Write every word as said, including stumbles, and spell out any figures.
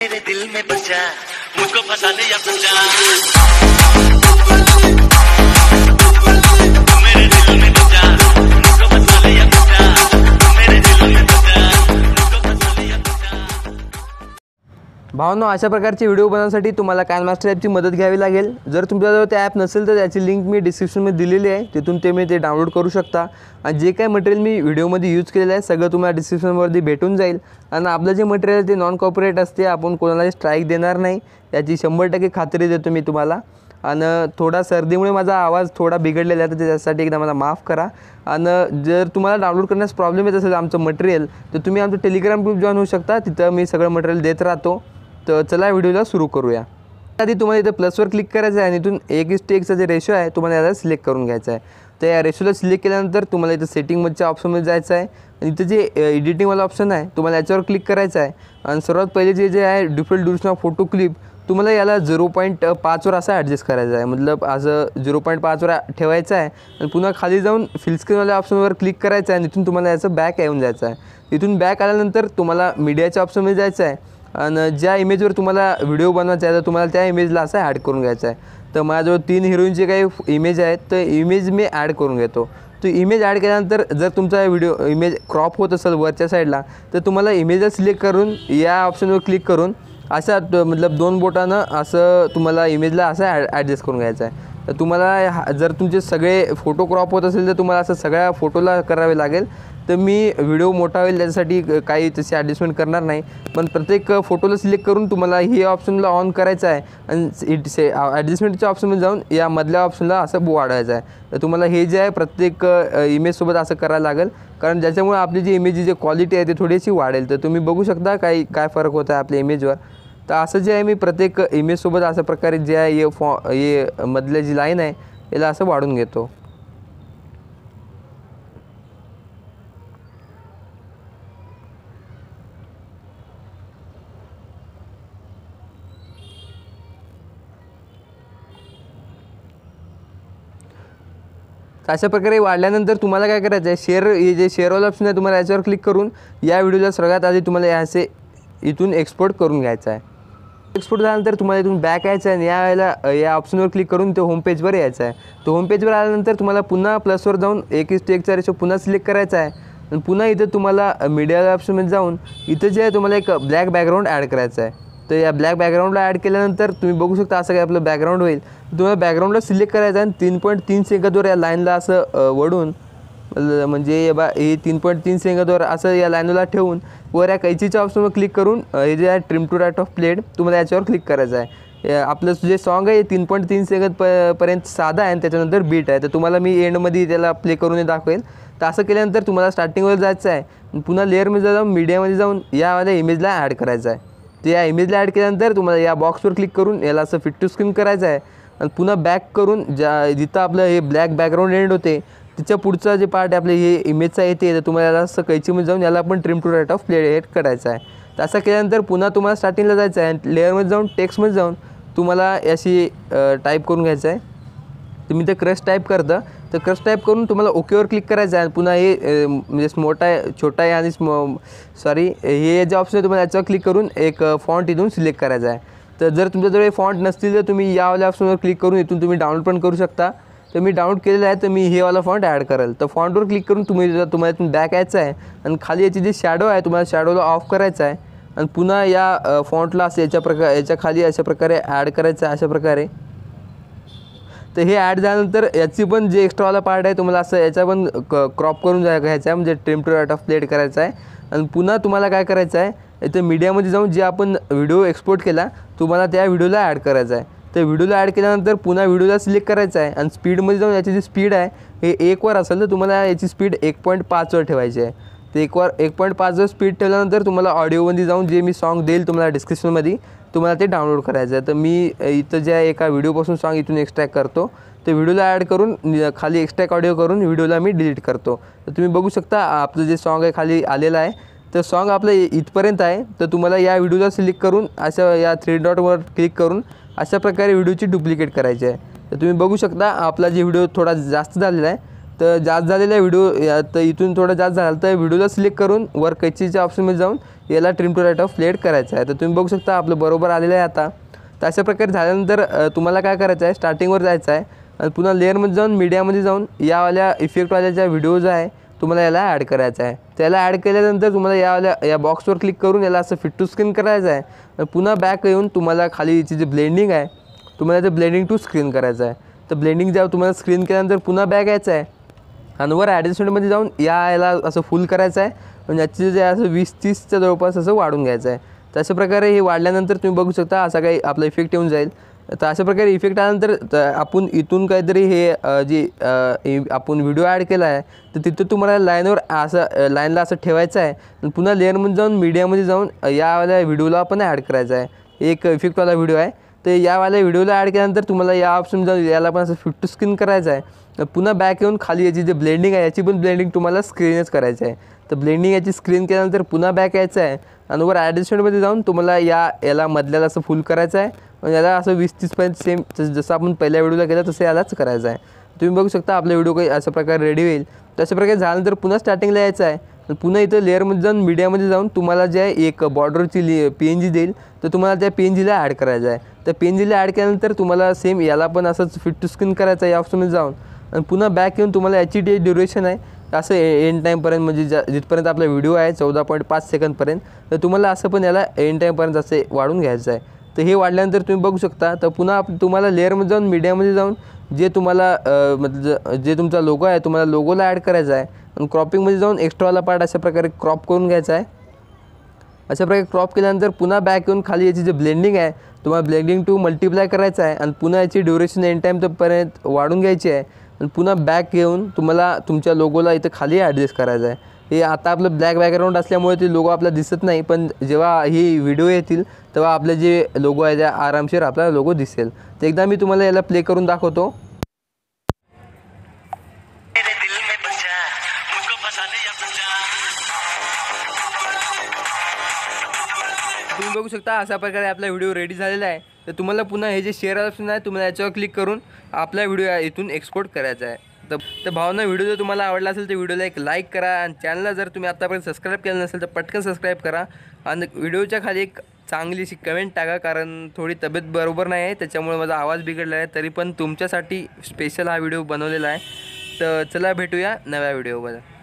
मेरे दिल में बस जा, मुझको फंसा ले या फंस जा। मेरे दिल में बस जा, मुझको फंसा ले या फंस जा। मेरे दिल में बस जा, मुझको फंसा ले या फंस जा। भावनो, अशा प्रकारचे व्हिडिओ बनवण्यासाठी तुम्हाला काइनमास्टर ॲपची मदत घ्यावी लागेल। जर तुमच्याजवळ ते ॲप नसेल तर त्याची लिंक मी डिस्क्रिप्शनमध्ये दिलेली आहे, तिथून ते मी ते डाउनलोड करू शकता। आणि जे काही मटेरियल मी व्हिडिओमध्ये यूज केलेलं आहे सगळं तुम्हाला डिस्क्रिप्शनवरती भेटून जाईल। आणि आपलं जे मटेरियल आहे ते नॉन कॉपीराइट असते, आपण कोणालाही स्ट्राईक देणार नाही, याची शंभर टक्के खात्री देतो मी तुम्हाला। आणि थोडा सर्दीमुळे माझा आवाज थोडा बिघडलेला आहे, तर त्यासाठी एकदा मला माफ करा। आणि जर तुम्हाला डाउनलोड करण्यास प्रॉब्लेम येत असेल आमचं मटेरियल, तर तुम्ही आमचं टेलिग्राम ग्रुप जॉइन होऊ शकता, तिथं मी सगळं मटेरियल देत राहतो। तर चला व्हिडिओला सुरू करूया। आधी तुम्हाला इथं प्लसवर क्लिक करायचं आहे आणि इथून एक इस टू एकचा जे रेशो आहे तुम्हाला याला सिलेक्ट करून घ्यायचा आहे। तर या रेशोला सिलेक्ट केल्यानंतर तुम्हाला इथं सेटिंगमधच्या ऑप्शनमध्ये जायचं आहे आणि इथं जे एडिटिंगवाला ऑप्शन आहे तुम्हाला याच्यावर क्लिक करायचं आहे। आणि सर्वात पहिले जे जे आहे default duration of photo clip तुम्हाला याला झिरो पॉईंट पाचवर असं ॲडजस्ट करायचं आहे, मतलब असं झिरो पॉईंट पाचवर ठेवायचं आहे। आणि पुन्हा खाली जाऊन फिल स्क्रीनवाल्या ऑप्शनवर क्लिक करायचं आहे आणि इथून तुम्हाला याचं बॅक येऊन जायचं आहे। इथून बॅक आल्यानंतर तुम्हाला मीडियाच्या ऑप्शनमध्ये जायचं आहे आणि ज्या इमेजवर तुम्हाला व्हिडिओ बनवायचा आहे तर तुम्हाला त्या इमेजला असं ॲड करून घ्यायचं आहे। तर माझ्याजवळ तीन हिरोईनचे काही इमेज आहेत, तर इमेज मी ॲड करून घेतो। तो इमेज ॲड केल्यानंतर जर तुमचा व्हिडिओ इमेज क्रॉप होत असेल वरच्या साईडला, तर तुम्हाला इमेजला सिलेक्ट करून या ऑप्शनवर क्लिक करून असा मतलब दोन बोटानं असं तुम्हाला इमेजला असं ॲड ॲडजस्ट करून घ्यायचं आहे। तर तुम्हाला जर तुमचे सगळे फोटो क्रॉप होत असेल तर तुम्हाला असं सगळ्या फोटोला करावे लागेल। तर मी व्हिडिओ मोठा होईल त्याच्यासाठी काही तशी ॲडजस्टमेंट करणार नाही, पण प्रत्येक फोटोला सिलेक्ट करून तुम्हाला हे ऑप्शनला ऑन करायचं आहे आणि इट से ॲडजस्टमेंटच्या ऑप्शनमध्ये जाऊन या मधल्या ऑप्शनला असं वाढवायचं आहे। तर तुम्हाला हे जे आहे प्रत्येक इमेजसोबत असं करायला लागेल, कारण ज्याच्यामुळे आपली जी इमेजची जी क्वालिटी आहे ती थोडीशी वाढेल। तर तुम्ही बघू शकता काही काय फरक होत आहे आपल्या इमेजवर। तर असं जे आहे मी प्रत्येक इमेजसोबत अशा प्रकारे जे आहे हे फॉ हे मधले जी लाईन आहे याला असं वाढून घेतो। अशा प्रकारे वाढल्यानंतर तुम्हाला काय करायचं आहे, शेअर हे जे शेअरवाला ऑप्शन आहे तुम्हाला याच्यावर क्लिक करून या व्हिडिओला सगळ्यात आधी तुम्हाला याचे इथून एक्सपोर्ट करून घ्यायचं आहे। एक्सपोर्ट झाल्यानंतर तुम्हाला इथून बॅक यायचं आहे आणि या वेळेला या ऑप्शनवर क्लिक करून ते होम पेजवर यायचं आहे। तो होम पेजवर आल्यानंतर तुम्हाला पुन्हा प्लसवर जाऊन एक इस टू एकचा रेशो पुन्हा सिलेक्ट करायचा आहे आणि पुन्हा इथं तुम्हाला मीडिया ऑप्शनमध्ये जाऊन इथं जे आहे तुम्हाला एक ब्लॅक बॅकग्राऊंड ॲड करायचं आहे। तर या ब्लॅक बॅकग्राऊंडला ॲड केल्यानंतर तुम्ही बघू शकता असं काय आपलं बॅकग्राऊंड होईल। तुम्हाला बॅकग्राऊंडला सिलेक्ट करायचं आहे आणि तीन पॉईंट तीन सेकंदवर या लाईनला असं वळून म्हणजे बा हे तीन पॉईंट तीन सेकंदवर असं या लाईनला ठेवून वर या कैचीच्या ऑप्शनवर क्लिक करून हे जे आहे trim to right of plate तुम्हाला याच्यावर क्लिक करायचं आहे। आपलं जे सॉन्ग आहे तीन पॉईंट तीन सेकंद प पर्यंत साधा आहे आणि त्याच्यानंतर बीट आहे। तर तुम्हाला मी एंडमध्ये त्याला प्ले करून दाखवेल। तर असं केल्यानंतर तुम्हाला स्टार्टिंगवर जायचं आहे, पुन्हा लेअरमध्ये जाऊन मीडियामध्ये जाऊन यावाल्या इमेजला ॲड करायचं आहे। तर या इमेजला ॲड केल्यानंतर तुम्हाला या बॉक्सवर क्लिक करून याला असं फिट टू स्क्रीन करायचं आहे आणि पुन्हा बॅक करून ज्या जिथं आपलं हे ब्लॅक बॅकग्राऊंड एंड होते तिच्या पुढचा जे पार्ट आपले हे इमेजचा येते तर तुम्हाला याला असं कैचीमध्ये जाऊन याला पण trim to right of plate करायचं आहे। तर असं केल्यानंतर पुन्हा तुम्हाला स्टार्टिंगला जायचं आहे आणि लेअरमध्ये जाऊन टेक्स्टमध्ये जाऊन तुम्हाला याशी टाईप करून घ्यायचं आहे। तुम्ही ते क्रश टाईप करता, तर क्रश टाईप करून तुम्हाला ओकेवर क्लिक करायचं आहे। पुन्हा हे म्हणजे मोठा आहे छोटा आहे आणि सॉरी हे जे ऑप्शन आहे तुम्हाला याच्यावर क्लिक करून एक फॉन्ट इथून सिलेक्ट करायचा आहे। तर जर तुमच्याजवळ हे फॉन्ट नसतील तर तुम्ही यावाल्या ऑप्शनवर क्लिक करून इथून तुम्ही डाउनलोड पण करू शकता। तर मी डाउनलोड केलेलं आहे, तर मी हे वाला फॉन्ट ॲड करेल। तर फॉन्टवर क्लिक करून तुम्ही तुम्हाला इथून बॅक यायचं आहे आणि खाली याची जी शॅडो आहे तुम्हाला शॅडोला ऑफ करायचं आहे आणि पुन्हा या फॉन्टला असं याच्या प्रकार याच्या खाली अशा प्रकारे ॲड करायचं आहे अशा प्रकारे। तर हे ॲड झाल्यानंतर याची पण जे एक्स्ट्रावाला पार्ट आहे तुम्हाला असं याचा पण क्रॉप करून जा घ्यायचा आहे, म्हणजे trim to right of plate करायचा आहे। आणि पुन्हा तुम्हाला काय करायचं आहे, इथं मीडियामध्ये जाऊन जे आपण व्हिडिओ एक्सपोर्ट केला तुम्हाला त्या व्हिडिओला ॲड करायचा आहे। तर व्हिडिओला ॲड केल्यानंतर पुन्हा व्हिडिओला सिलेक्ट करायचं आहे आणि स्पीडमध्ये जाऊन याची जी स्पीड आहे हे एकवर असेल तर तुम्हाला याची स्पीड एक पॉईंट पाचवर ठेवायची आहे। तर एकवर एक पॉईंट पाचवर स्पीड ठेवल्यानंतर तुम्हाला ऑडिओमध्ये जाऊन जे मी सॉन्ग देईल तुम्हाला डिस्क्रिप्शनमध्ये तुम्हाला ते डाउनलोड करायचं आहे। तर मी इथं जे आहे एका व्हिडिओपासून सॉन्ग इथून एक्स्ट्रॅक्ट करतो, तर व्हिडिओला ॲड करून खाली एक्स्ट्रॅक्ट ऑडिओ करून व्हिडिओला मी डिलीट करतो। तर तुम्ही बघू शकता आपलं जे सॉन्ग आहे खाली आलेलं आहे, तर सॉन्ग आपलं इथपर्यंत आहे। तर तुम्हाला या व्हिडिओला सिलेक्ट करून अशा या थ्री डॉटवर क्लिक करून अशा प्रकारे व्हिडिओची डुप्लिकेट करायची आहे। तर तुम्ही बघू शकता आपला जे व्हिडिओ थोडा जास्त झालेला आहे, तर जास्त झालेला व्हिडिओ या तर इथून थोडं जास्त झालं तर व्हिडिओला सिलेक्ट करून वर कैचीच्या ऑप्शनमध्ये जाऊन याला trim to right of played करायचं आहे. तर तुम्ही बघू शकता आपलं बरोबर आलेलं आहे आता. तर अशा प्रकारे झाल्यानंतर तुम्हाला काय करायचं आहे, स्टार्टिंगवर जायचं आहे आणि पुन्हा लेअरमध्ये जाऊन मीडियामध्ये जाऊन यावाल्या इफेक्टवाल्या ज्या व्हिडिओज आहे तुम्हाला याला ॲड करायचं आहे. त्याला ॲड केल्यानंतर तुम्हाला यावाल्या या बॉक्सवर क्लिक करून याला असं फिट टू स्क्रीन करायचं आहे. आणि पुन्हा बॅक येऊन तुम्हाला खाली याची जी ब्लेंडिंग आहे तुम्हाला ते ब्लेंडिंग टू स्क्रीन करायचं आहे. तर ब्लेंडिंग जेव्हा तुम्हाला स्क्रीन केल्यानंतर पुन्हा बॅक यायचं आहे आणि वर ॲडजस्टमेंटमध्ये जाऊन या याला असं फुल करायचं आहे. म्हणजे याची जे असं वीस तीसच्या जवळपास असं वाढून घ्यायचं आहे. तर अशा प्रकारे हे वाढल्यानंतर तुम्ही बघू शकता असा काही आपला इफेक्ट येऊन जाईल. तर अशा प्रकारे इफेक्ट आल्यानंतर आपण इथून काहीतरी हे जी आपण व्हिडिओ ॲड केला आहे तर तिथं तुम्हाला लाईनवर असं लाईनला असं ठेवायचं आहे आणि पुन्हा लेअरमध्ये जाऊन मीडियामध्ये जाऊन यावाल्या व्हिडिओला आपण ॲड करायचं आहे. एक इफेक्टवाला व्हिडिओ आहे तर यावाल्या व्हिडिओला ॲड केल्यानंतर तुम्हाला या ऑप्शन जाऊन याला पण असं फिट टू स्क्रीन करायचं आहे. पुन्हा बॅक येऊन खाली याची जे ब्लेंडिंग आहे याची पण ब्लेंडिंग तुम्हाला स्क्रीनच करायचं आहे. तर ब्लेंडिंग याची स्क्रीन केल्यानंतर पुन्हा बॅक यायचं आहे आणि वर ॲडजस्टमेंटमध्ये जाऊन तुम्हाला या याला मधल्याला असं फुल करायचं आहे. आणि याला असं वीस तीसपर्यंत सेम जसं आपण पहिल्या व्हिडिओला केलं तसं यालाच करायचं आहे. तुम्ही बघू शकता आपला व्हिडिओ काही अशा प्रकारे रेडी होईल. तशा प्रकारे झाल्यानंतर पुन्हा स्टार्टिंगला यायचं आहे. पुन्हा इथं लेअरमध्ये जाऊन मीडियामध्ये जाऊन तुम्हाला जे एक बॉर्डरची ली पी एन जी देईल तर तुम्हाला त्या पी एन जीला ॲड करायचं आहे. तर पी एन जीला ॲड केल्यानंतर तुम्हाला सेम याला पण असंच फिट टू स्क्रीन करायचं आहे या ऑप्शनमध्ये जाऊन. आणि पुन्हा बॅक येऊन तुम्हाला याची जे ड्युरेशन आहे असं एंड टाईमपर्यंत म्हणजे ज्या जिथपर्यंत आपला व्हिडिओ आहे चौदा पॉईंट पाच सेकंदपर्यंत तर तुम्हाला असं पण याला एंड टाईमपर्यंत असे वाढून घ्यायचं आहे. तर हे वाढल्यानंतर तुम्ही बघू शकता. तर पुन्हा तुम्हाला लेअरमध्ये जाऊन मीडियामध्ये जाऊन जे तुम्हाला मतलब जे तुमचा लोगो आहे तुम्हाला लोगोला ॲड करायचा आहे आणि क्रॉपिंगमध्ये जाऊन एक्स्ट्रावाला पार्ट अशा प्रकारे क्रॉप करून घ्यायचा आहे. अशा प्रकारे क्रॉप केल्यानंतर पुन्हा बॅक येऊन खाली याची जे ब्लेंडिंग आहे तुम्हाला ब्लेंडिंग टू मल्टिप्लाय करायचं आहे आणि पुन्हा याची ड्युरेशन एंड टाईम तोपर्यंत वाढून घ्यायची आहे. आणि पुन्हा बॅक येऊन तुम्हाला तुमच्या लोगोला इथं खाली ॲडजस्ट करायचं आहे. हे आता आपलं ब्लॅक बॅकग्राऊंड असल्यामुळे ते लोगो आपला दिसत नाही, पण जेव्हा ही व्हिडिओ येतील तेव्हा आपले जे लोगो आहे त्या आरामशीर आपला लोगो दिसेल. तर एकदा मी तुम्हाला याला प्ले करून दाखवतो. मेरे दिल में बसा मुझको फसा लिया तुझा. तुम्ही बघू शकता अशा प्रकारे आपला व्हिडिओ रेडी झालेला आहे. तर तुम्हाला पुन्हा हे जे शेअर ऑप्शन आहे तुम्हाला याच्यावर क्लिक करून आपला व्हिडिओ इथून एक्सपोर्ट करायचा आहे. तर तर भावना व्हिडिओ जर तुम्हाला आवडला असेल तर व्हिडिओला एक लाईक करा आणि चॅनलला जर तुम्ही आत्तापर्यंत सबस्क्राईब केलं नसेल तर पटकन सबस्क्राईब करा आणि व्हिडिओच्या खाली एक चांगलीशी कमेंट टाका, कारण थोडी तब्येत बरोबर नाही आहे त्याच्यामुळे माझा आवाज बिघडला आहे. तरी पण तुमच्यासाठी स्पेशल हा व्हिडिओ बनवलेला आहे. तर चला भेटूया नव्या व्हिडिओमध्ये.